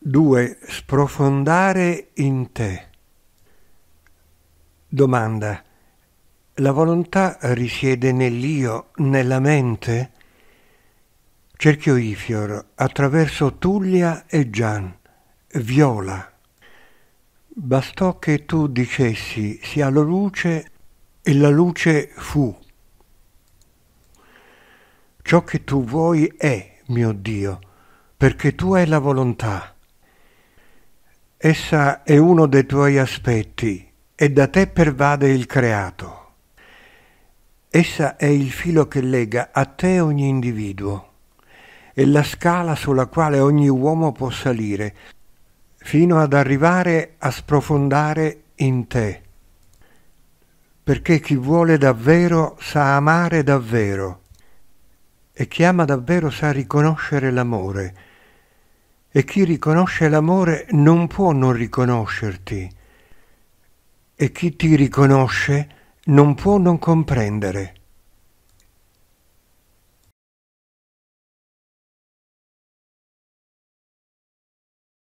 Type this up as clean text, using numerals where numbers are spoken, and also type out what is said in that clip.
2. Sprofondare in te. Domanda. La volontà risiede nell'io, nella mente? Cerchio Ifior, attraverso Tullia e Gian. Viola. Bastò che tu dicessi sia la luce e la luce fu. Ciò che tu vuoi è, mio Dio, perché tu hai la volontà. Essa è uno dei tuoi aspetti e da te pervade il creato. Essa è il filo che lega a te ogni individuo e la scala sulla quale ogni uomo può salire, fino ad arrivare a sprofondare in te. Perché chi vuole davvero sa amare davvero e chi ama davvero sa riconoscere l'amore. E chi riconosce l'amore non può non riconoscerti. E chi ti riconosce non può non comprendere.